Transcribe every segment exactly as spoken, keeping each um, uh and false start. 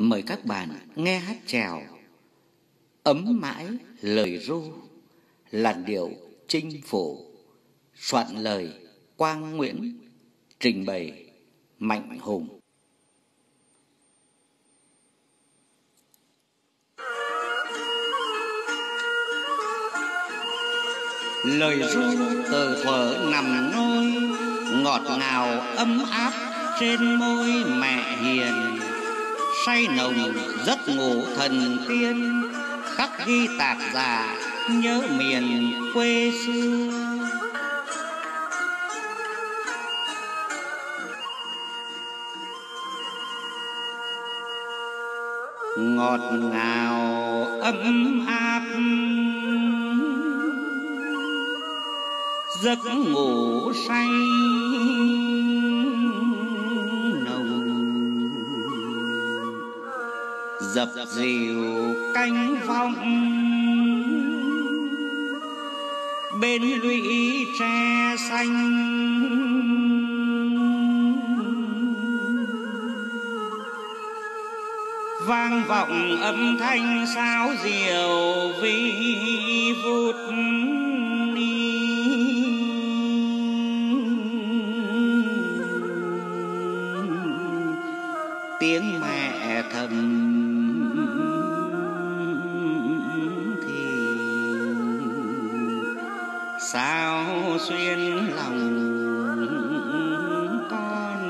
mời các bạn nghe hát chèo Ấm Mãi Lời Ru, làn điệu Chinh Phủ, soạn lời Quang Nguyễn, trình bày Mạnh Hùng. Lời ru từ thuở nằm nôi, ngọt ngào ấm áp trên môi mẹ hiền, say nồng giấc ngủ thần tiên, khắc ghi tạc dạ nhớ miền quê xưa. Ngọt ngào ấm áp giấc ngủ say nồng, dập dìu cánh vọng bên lũy tre xanh. Vang vọng âm thanh sáo diều vi vút, tiếng mẹ thầm thì sao xuyên lòng con.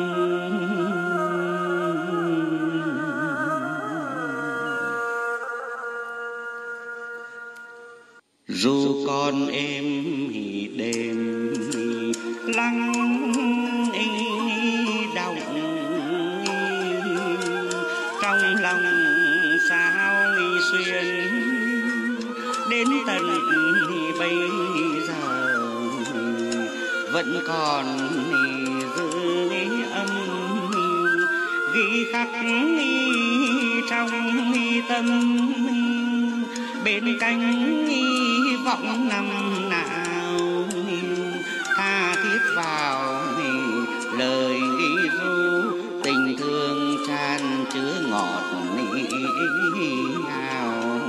Ru con êm đêm lắng động, trong lòng sao xuyên đến tận bây giờ vẫn còn giữ âm ghi khắc trong tâm, bên cánh vọng năm nào tha thiết vào lời ru, tình thương tràn chứa ngọt ngào.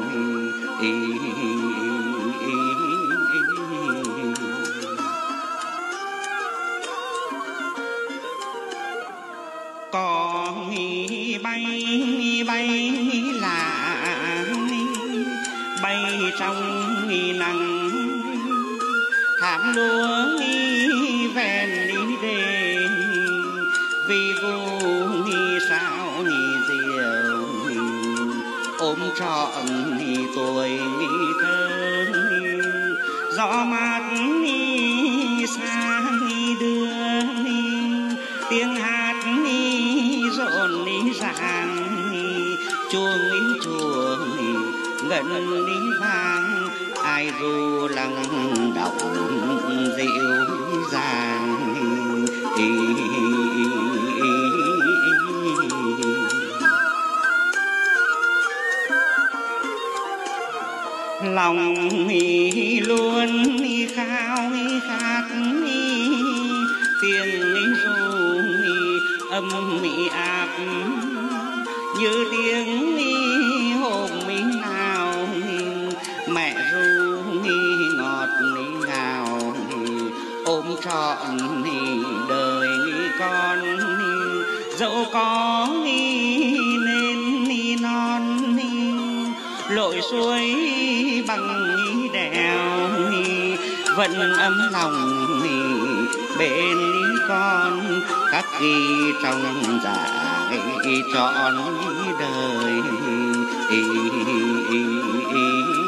Có bay bay lạ bay trong nắng, thảm lúa ven đi đê vì vô sao diều ôm trọn tuổi thơ. Gió mát xa đưa tiếng hát rộn ràng, chuông chuông ngân vang, ai ru lắng động dịu dàng. Lòng luôn khao khát tiếng ru âm áp như tiếng hôm nào mẹ ru ngọt ngào ôm trọn đời con. Dẫu có nên non lội suối bằng đèo, vẫn ấm lòng bên con khắc ghi trong dạ trọn đời.